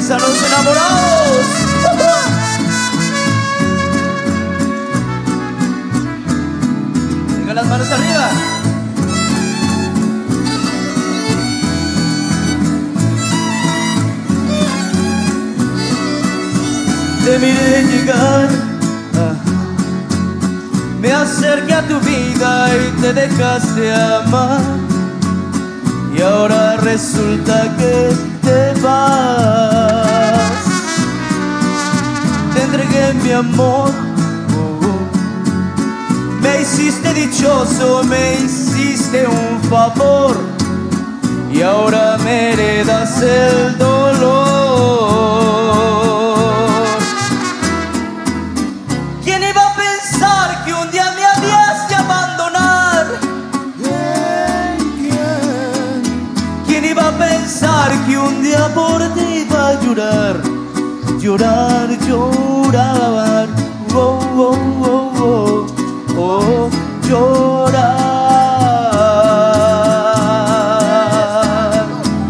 están los enamorados? Tengan las manos arriba. Te miré llegar, me acerqué a tu vida y te dejaste amar, y ahora resulta que te vas. Te entregué mi amor, me hiciste dichoso, me hiciste un favor, y ahora me heredas el dolor. ¿Quién iba a pensar que un día me habías de abandonar? ¿Quién iba a pensar que un día por ti iba a llorar? Llorar, llorar, oh, oh, oh, oh, oh, llorar.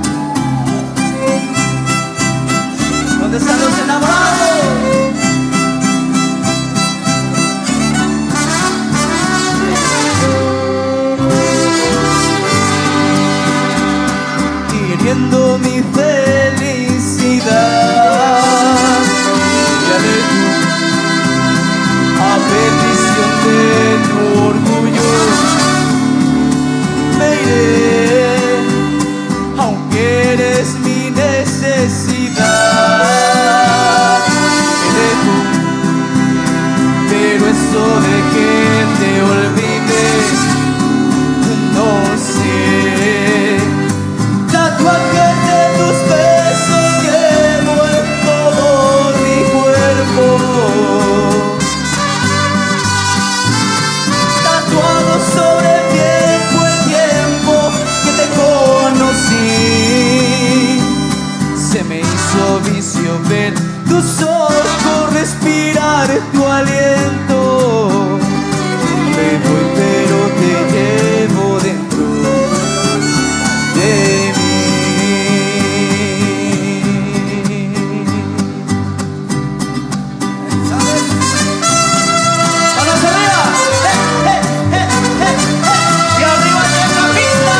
¿Dónde están los enamorados? Hiriendo mi felicidad, ya de tú, a petición de tu orgullo, me iré, aunque eres mi necesidad. Me dejo, pero eso de que te olvides, no sé. Tatuajes de tus besos llevo en todo mi cuerpo, tatuado sobre el tiempo que te conocí. Se me hizo vicio ver tus ojos, respirar tu aliento. Me voy pero te llevo dentro de mí. ¿Sabes? ¡Manos arriba! ¡Y arriba en la pista!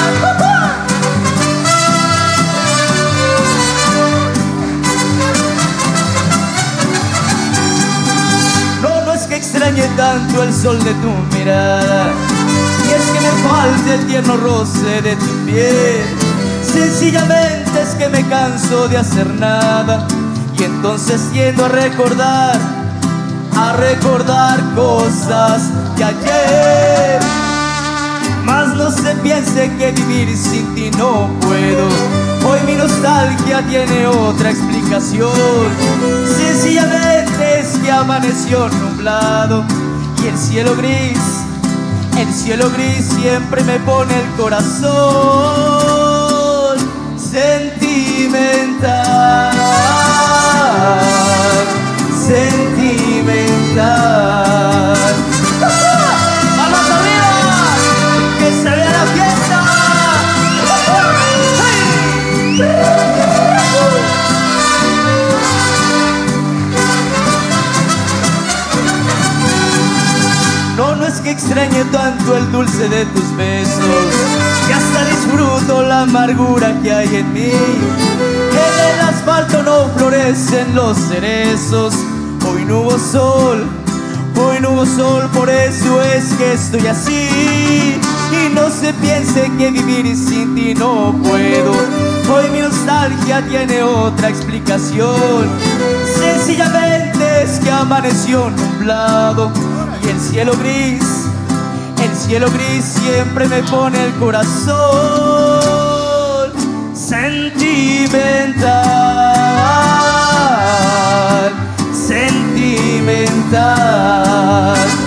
No es que extrañe tanto el sol de tu mirada, y es que me falta el tierno roce de tu piel. Sencillamente es que me canso de hacer nada, y entonces tiendo a recordar cosas de ayer. Mas no se piense que vivir sin ti no puedo. Hoy mi nostalgia tiene otra explicación. Sencillamente es que amaneció nublado, y el cielo gris siempre me pone el corazón sentimental, sentimental. ¡Vamos arriba! ¡Que se vea la fiesta! No es que extrañe tanto el dulce de tus besos, que hasta disfruto la amargura que hay en mí. En el asfalto no florecen los cerezos. Hoy no hubo sol, por eso es que estoy así. Y no se piense que vivir sin ti no puedo. Hoy mi nostalgia tiene otra explicación. Sencillamente es que amaneció nublado, y el cielo gris siempre me pone el corazón sentimental, sentimental.